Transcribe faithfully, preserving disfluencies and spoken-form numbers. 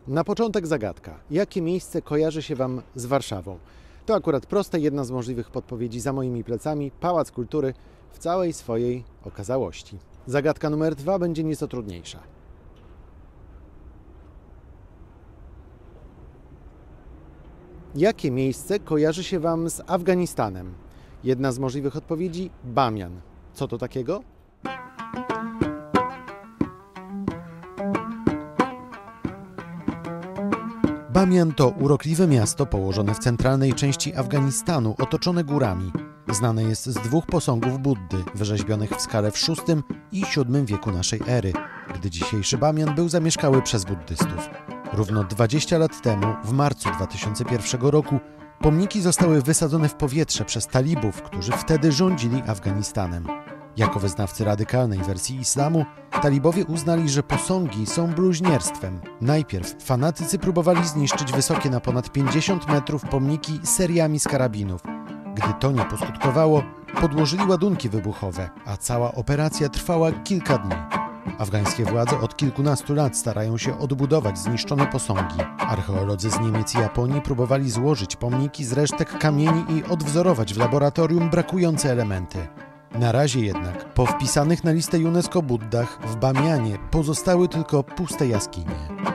Na początek zagadka. Jakie miejsce kojarzy się Wam z Warszawą? To akurat proste, jedna z możliwych podpowiedzi za moimi plecami. Pałac Kultury w całej swojej okazałości. Zagadka numer dwa będzie nieco trudniejsza. Jakie miejsce kojarzy się Wam z Afganistanem? Jedna z możliwych odpowiedzi – Bamian. Co to takiego? Bamian to urokliwe miasto położone w centralnej części Afganistanu, otoczone górami. Znane jest z dwóch posągów Buddy, wyrzeźbionych w skale w szóstym i siódmym wieku naszej ery, gdy dzisiejszy Bamian był zamieszkały przez buddystów. Równo dwadzieścia lat temu, w marcu dwa tysiące pierwszego roku, pomniki zostały wysadzone w powietrze przez talibów, którzy wtedy rządzili Afganistanem. Jako wyznawcy radykalnej wersji islamu, talibowie uznali, że posągi są bluźnierstwem. Najpierw fanatycy próbowali zniszczyć wysokie na ponad pięćdziesiąt metrów pomniki seriami z karabinów. Gdy to nie poskutkowało, podłożyli ładunki wybuchowe, a cała operacja trwała kilka dni. Afgańskie władze od kilkunastu lat starają się odbudować zniszczone posągi. Archeolodzy z Niemiec i Japonii próbowali złożyć pomniki z resztek kamieni i odwzorować w laboratorium brakujące elementy. Na razie jednak, po wpisanych na listę UNESCO Buddach w Bamianie pozostały tylko puste jaskinie.